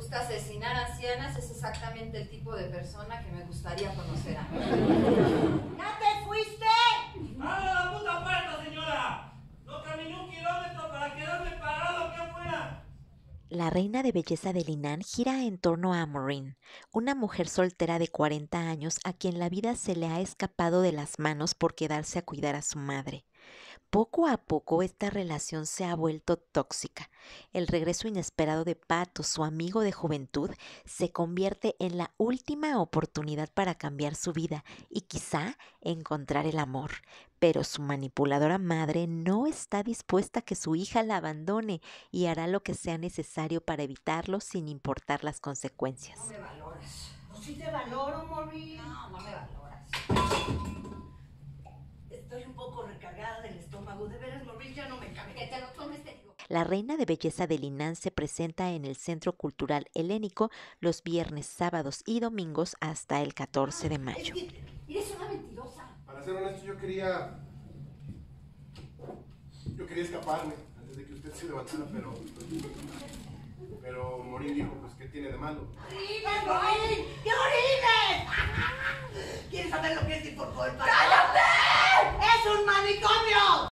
gusta asesinar ancianas, es exactamente el tipo de persona que me gustaría conocer a mí. ¡Ya te fuiste! ¡Abra la puta puerta, señora! No caminé 1 kilómetro para quedarme parado aquí afuera. La reina de belleza de Linaán gira en torno a Maureen, una mujer soltera de 40 años a quien la vida se le ha escapado de las manos por quedarse a cuidar a su madre. Poco a poco esta relación se ha vuelto tóxica. El regreso inesperado de Pato, su amigo de juventud, se convierte en la última oportunidad para cambiar su vida y quizá encontrar el amor. Pero su manipuladora madre no está dispuesta a que su hija la abandone y hará lo que sea necesario para evitarlo sin importar las consecuencias. No me valoras. Pues sí te valoro, Maureen. No me valoras. Estoy un poco recargada del estómago. De veras, Maureen, ya no me cabe. Que te lo tomes, te digo. La reina de belleza de Linaán se presenta en el Centro Cultural Helénico los viernes, sábados y domingos hasta el 14 de mayo. Es que eres una mentirosa. Para ser honesto, yo quería escaparme antes de que usted se levantara, pero Maureen dijo, pues, ¿qué tiene de malo? ¡Orines, Maureen! ¡Que orines! ¿Quieres saber lo que es ir por el ¡Cállate! ¡Es un manicomio!